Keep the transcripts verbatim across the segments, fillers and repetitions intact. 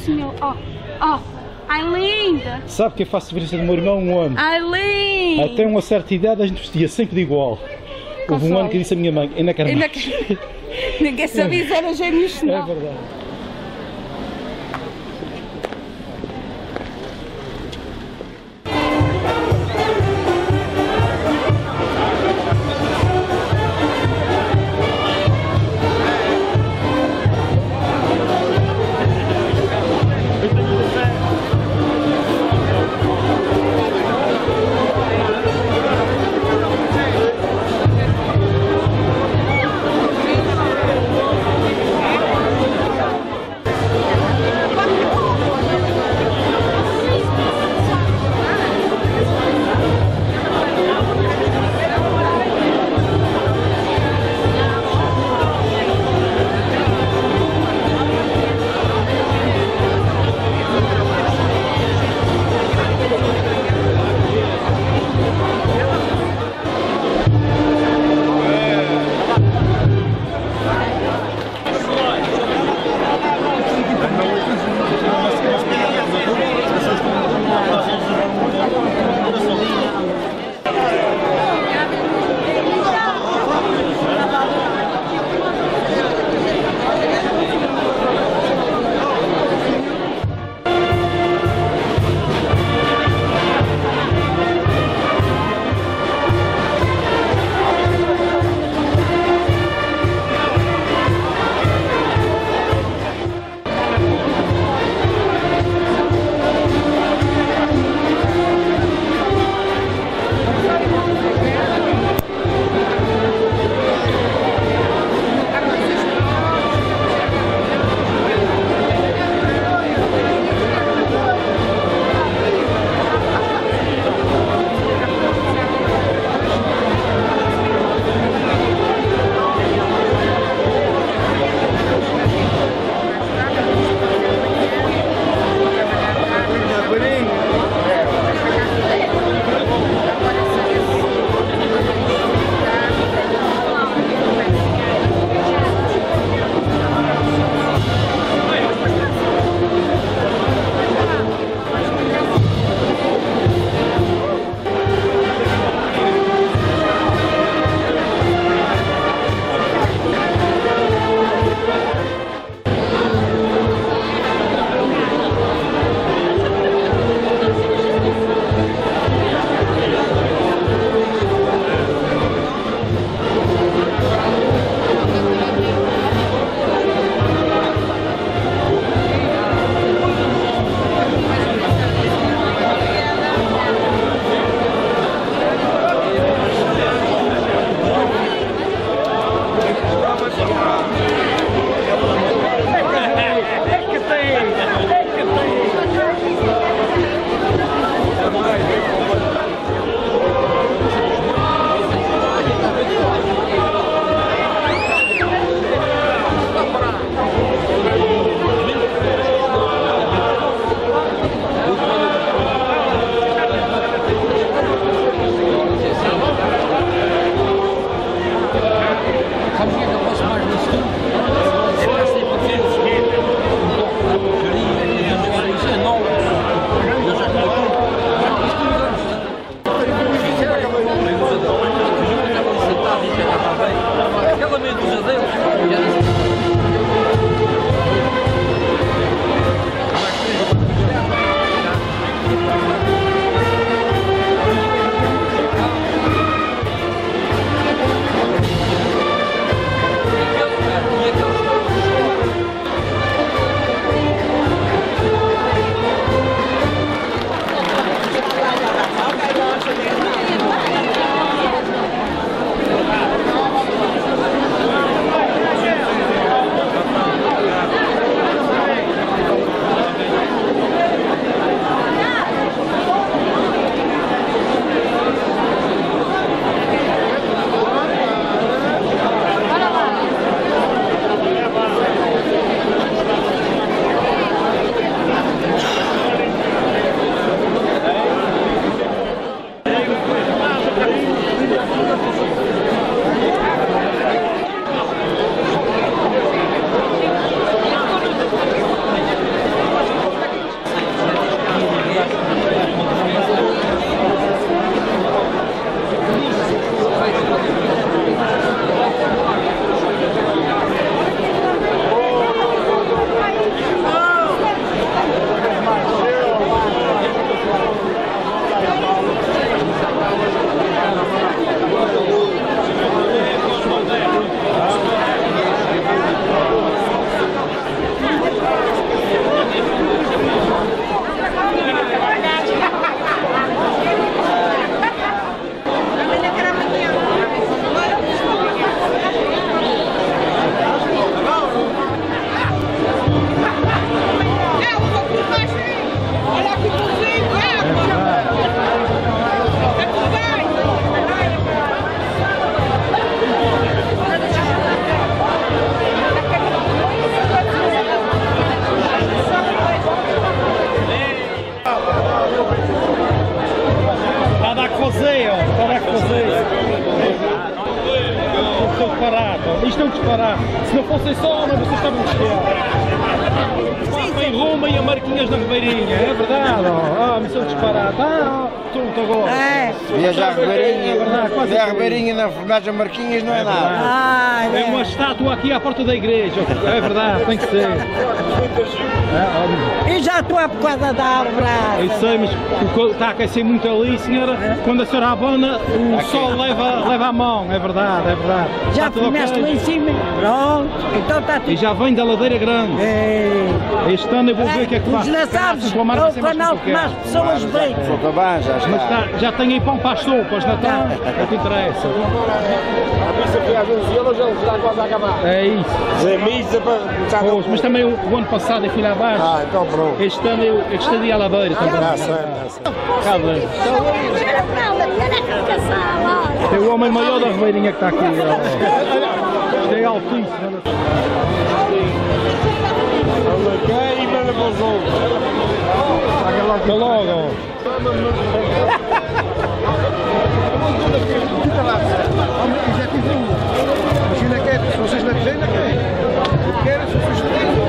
senhor. Oh, oh. Ai, linda. Sabe que eu faço diferença do meu irmão um ano. Ai, linda. Até uma certa idade a gente vestia sempre de igual. Houve um ano que disse a minha mãe, ainda quero Ainda mais. que... Ninguém sabia se era gêmeos, não. É verdade. Isto é um disparar. Se não fossem só homens, vocês estavam desfiados. Papa em Roma e a Marquinhas na Ribeirinha, é verdade. Ah, missão disparada. Ah, tudo agora. É. Viajar a Ribeirinha, É verdade, quase viajar a tudo. Ribeirinha na Fernagem Marquinhas não é nada. Ah, É uma estátua aqui à porta da igreja. É verdade, tem que ser. É, eu já estou a por causa da árvore. eu sei, mas está a aquecer muito ali, senhora. Quando a senhora abana, o sol leva, leva a mão. É verdade, é verdade. Já Está tudo fizeste ok? lá em cima. Pronto. Então está E tudo. já vem da Ladeira Grande. É. Este ano eu vou ver o que é que Os faço. naçados, Com a é marca o ser mais canal que mais complicado. pessoas veem. Sou cabaz, já Mas está. está, já tem aí pão para as sopas, não está? É o que interessa. A missa foi às onze euros, ele está quase a acabar. É isso. A missa para começar a... Pois, mas também o, o ano passado eu fui lá abaixo. Ah, então pronto. Este ano eu, eu estendi à Ladeira também. Está certo, está certo. Cá vem. É o homem maior da Ribeirinha que está aqui. ó. Isto é altíssimo. E manda para os outros. Está logo. ó. Já tive um. Mas ainda quer, se vocês não quiserem, ainda quer. Querem, se vocês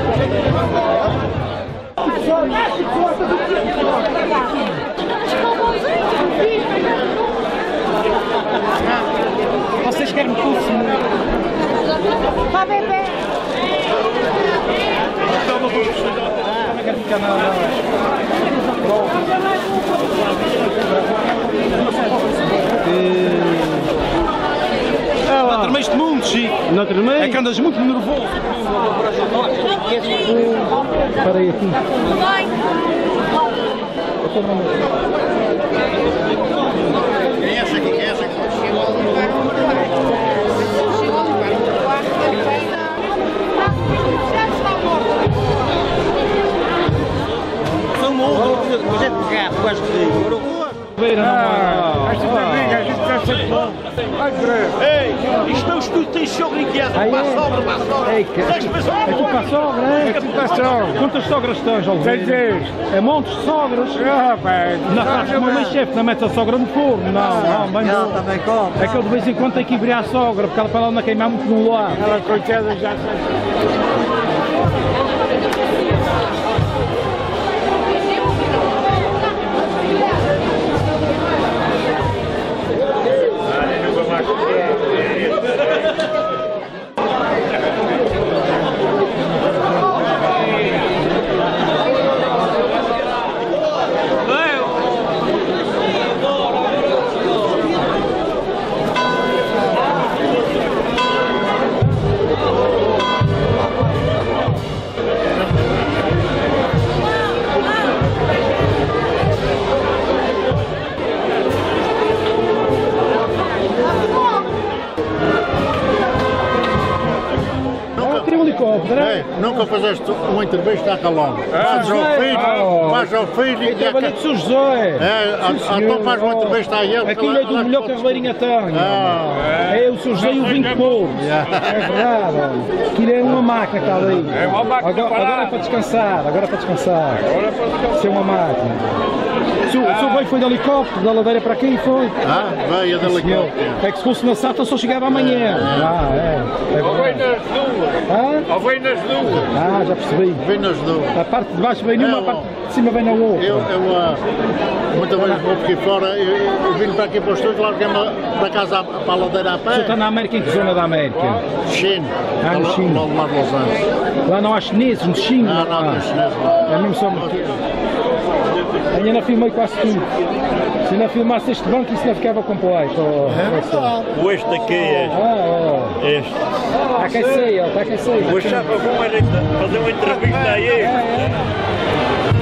Vocês querem consumir? Para beber. Também quero ficar na... Não tremeste muito, Chico. Não tremei? É que andas muito nervoso. Espera aí aqui. Quem é essa aqui? Quem é essa São monstros. Mas é de gato, gosto de... Beira, não Esta família, a gente está sempre bom. Vai por aí. Ei, isto é os que tens sogro em casa, Ah, para é? a sogra, para a sogra. Ei, que- Tens para a sogra. É tu para a sogra, é? É tudo para a sogra. Quantas sogras tens, Oliveira? Três. É montes de sogras? Ah, pai. Não faz como a mãe chefe, não mete a sogra no forno, não, não, bem Ela não. também come. É que eu de vez em quando tenho que virar a sogra, porque ela para ela não queimar muito no lado. Ela, coitada, já está. Queria um helicóptero, Ei, é? nunca fizeste uma entrevista a Calão. Faz ao filho, Ah, faz ao filho Eu e trabalhei com o Sr. José. É, Sim, ah, senhor. então faz uma entrevista a ele. Aquilo é do melhor que a Ribeirinha tem. Ah, É o Sr. José e o vinho de Porto. É verdade. ó. Aquilo é uma máquina que está ali. É uma máquina. Agora, agora é para descansar. Agora é para descansar. Agora é para descansar. Isso é uma máquina. O senhor, o senhor veio foi de helicóptero, da Ladeira para aqui, foi? ah, veio de Senhor, helicóptero. é que se fosse na Sata só chegava amanhã. Ah, é. É verdade. Ah? Ou vem nas duas. Ah, já percebi. Vem nas duas. A parte de baixo vem numa, Não. a parte de cima vem na outra. Eu, eu ah, muitas vezes vou aqui fora, eu, eu, eu vim para aqui para o estúdio, larguei-me da casa à- para a ladeira a O senhor está pé. na América, em que zona da América? Chino. Ah, no Lá- Chino. Lá lá de Los Angeles. Lá não há chineses, no China. Não, não, não, chinês É mesmo só ainda não filmei quase tudo. Se não filmasse este banco, isso não ficava completo. Oh, oh, O este aqui é ah, oh. este. Está a aquecer, ó, está a aquecer. O este já foi fazer uma entrevista a ele. É, é.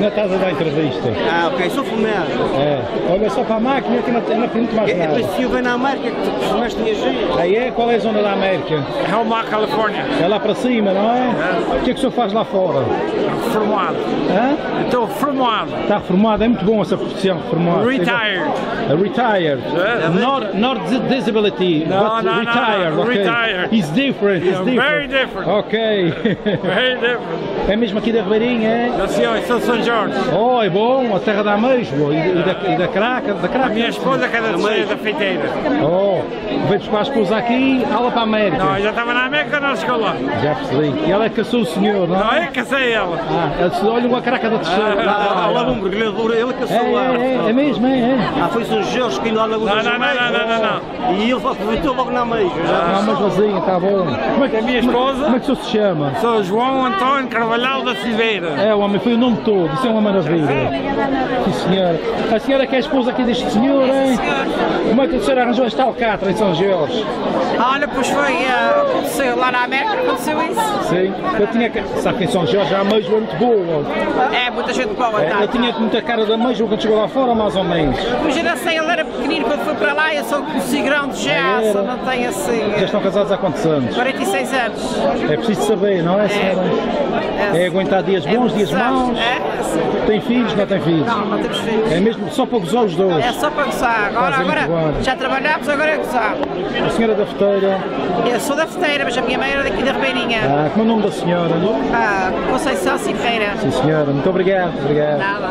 Ainda estás a dar entrevista. Ah, ok, sou fumado. É. Olha só para a máquina que não, não pergunto mais nada. Mas se eu venho na América, que fumaste minha gente. Aí é? Qual é a zona da América? Helmar, Califórnia. É lá para cima, não é? É. O que é que o senhor faz lá fora? Reformado. Hã? Estou reformado. Está reformado, é muito bom essa profissão, reformado. Retired. Uh, retired. Yeah. Not, not disability, No, but no, no, retired. no. Okay. Retired. It's different, it's Yeah, different. very different. Ok. Very different. É mesmo aqui da Ribeirinha, é? Eu senhor, sou São Jorge. Oh, é bom, a terra da ameijoa e, e, da, e da craca, da craca. A minha esposa que era de cheia da feiteira. Oh, veio buscar a esposa aqui, ela para a América. Não, eu já estava na América quando ela chegou lá. Já percebi. E ela é que caçou o senhor, não Não, é? eu casei ela. Ah, ela disse, olha uma craca da terceira. Há lá um mergulhador, ele que É, sou lá. é, é, é mesmo, é, é. Ah, foi São Jorge que indo lá na Lagoa Não, das não, não, Ameixas. não, não, não, E ele aproveitou logo na Ameixa. Ah, uma vazinha, está bom. Como é que A minha como é- esposa? Como é que o senhor se chama? Sou João Antônio Carvalhal da Silveira. É, o homem foi o nome todo, isso é uma maravilha. Sim, senhora. A senhora que é a esposa aqui deste senhor, hein? Como é que a senhora arranjou esta alcatra em São Jorge? Olha, pois foi, uh, aconteceu lá na América, aconteceu isso. Sim. Eu tinha que... Sabe que em São Jorge a ameijoa é muito boa. É, muita gente boa, É, tá? eu tinha muita cara de ameijoa quando chegou lá fora, mais ou menos. Mas eu não sei, ele era pequenino quando foi para lá, eu sou conheci grande já, Ah, era? só não tenho assim. Já estão casados há quantos anos? quarenta e seis anos. É preciso saber, não é, senhora? É aguentar dias bons, dias maus? É, sim. Tem filhos, não tem filhos? Não, não temos filhos. É mesmo só para gozar os dois. É só para gozar. Agora, Fazem muito agora bem. já trabalhámos, agora é gozar. A senhora da Feteira, Eu sou da Feteira, mas a minha mãe era daqui da Ribeirinha. ah, como é o nome da senhora? Ah, Conceição Silveira. Sim, senhora, muito obrigado, obrigado. Nada.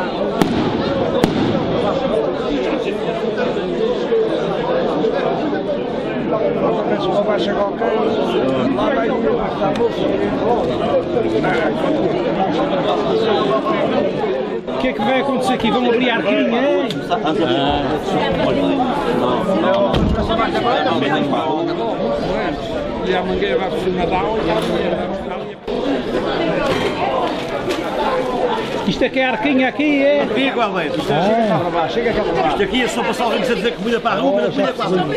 O que é que vai acontecer aqui? Vão abrir a arquinha, hein? E a mangueira vai por cima da água e a mangueira vai buscar ali. Isto é que é a arquinha aqui, é? Igualmente. Isto Ah, Isto aqui é só para só alguém dizer comida para a rua, mas comida para a rua.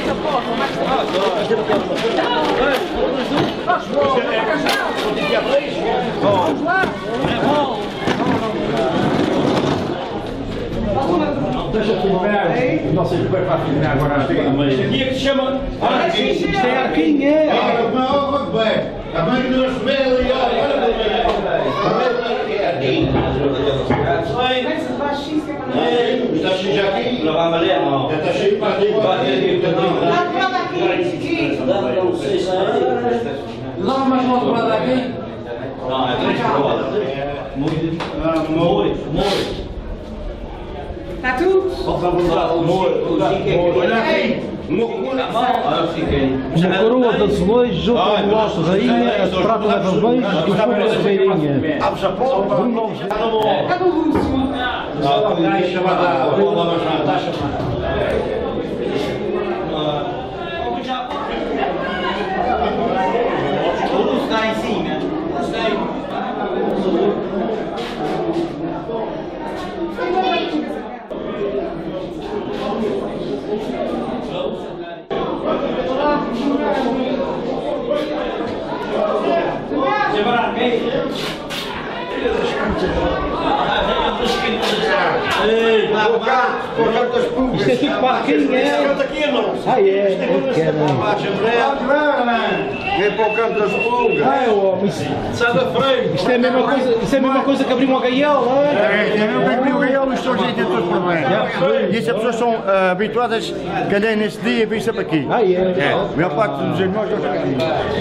não sei se vai para filmar agora. Isto aqui é que se chama. Isto é a arquinha, é? Também que nós vemos ali, olha, está cheio já aqui? Não vai valer, não. Já está cheio para aqui, vai aqui. Não, mas não vou dar aqui. Não, é três provadas. Muito, muito, muito. Está tudo? Olha aqui. Uma coroa de azulejos, outra de lote de rainha, a prata leva beijos e o fogo da ribeirinha. Abre a porta. Cadê o Lúcio? Não, não é chamada. Vou lá mais nada. Está chamada. O Lúcio está em cima. Isto é tudo para a arquinha, é? Ah, é? Vem para o canto das pulgas. Ah, é homem. Isto, Sai da frente. isto é a mesma coisa, isto é a mesma coisa que abrir uma gaiola, é? Eu bem o gaiolo, estou a gente todos os problemas. E as pessoas são ah, habituadas, calhar nesse dia, vem sempre aqui. Ah, é? É, a maior parte dos irmãos estão aqui.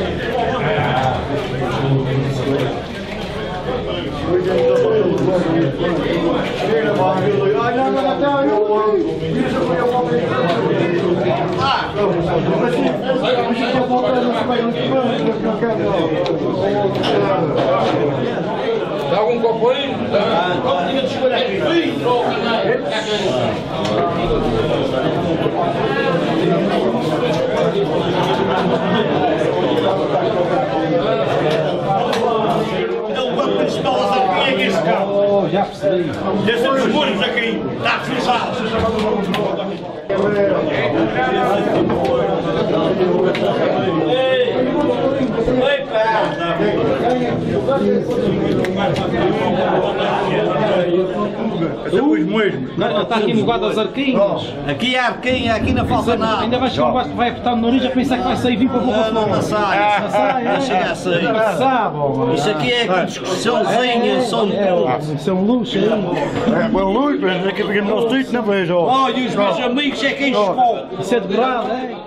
Dá algum copo aí? Oh, já percebi. Desce os muros aqui. Está frisado. Ei, pá! Não, está aqui no guarda das Arquinhas. Aqui é arquinha, aqui não falta nada. Ainda vai chegar um gajo que vai apertar no nariz a pensar que vai sair vir para a boca fora. Não sai, Não sai, não chega a sair. Não sabe, ó. Isso aqui é com discussãozinha, som de tudo. Isso é um luxo, hein? É, bom luz, mas aqui porque no street não vejo. Oh, e os meus amigos é quem chegou. Isso é de grado, hein?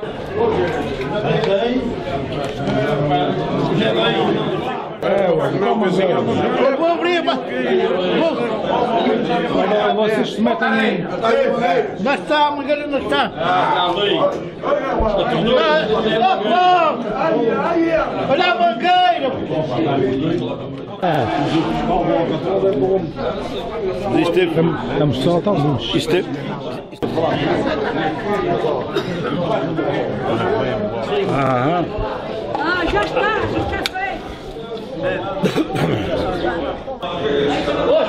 Vou abrir, pá. Vocês se metem em... Não está, Mangueira, não está. Olha a Mangueira. Isto é... Estamos só a tal luz. Isto é... Ah, já está, já está feito.